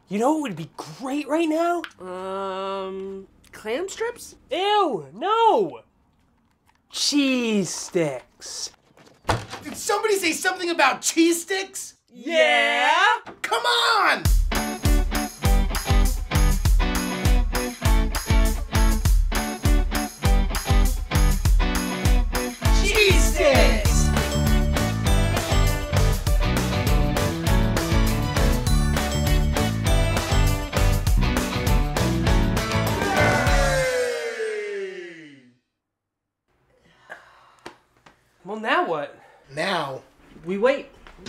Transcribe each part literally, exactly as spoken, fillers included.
You know what would be great right now? Um, clam strips? Ew, no! Cheese sticks. Did somebody say something about cheese sticks? Yeah? Come on! Cheese sticks! Well, now what? Now, We wait.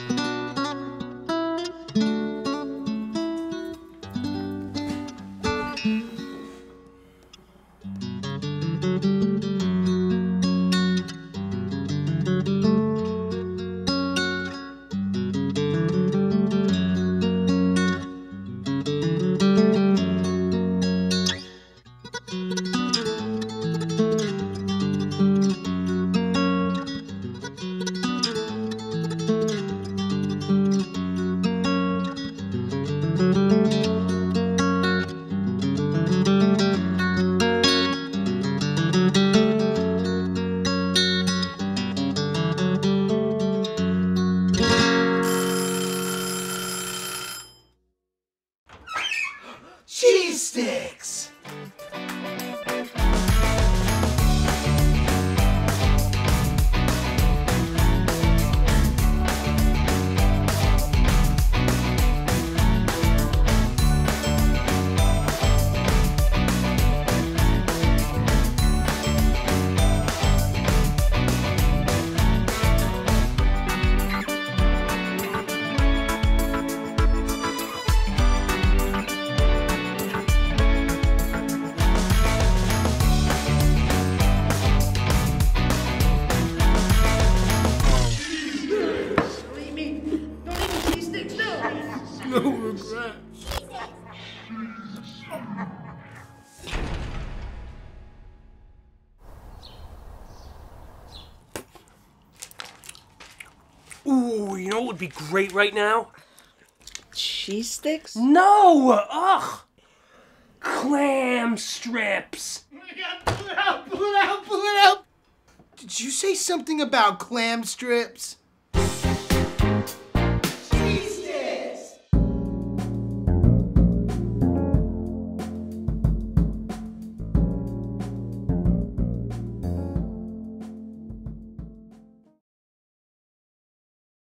cheese sticks! No regret. Ooh, you know what would be great right now? Cheese sticks? No! Ugh! Clam strips! Pull it out, pull it out, pull it out! Did you say something about clam strips?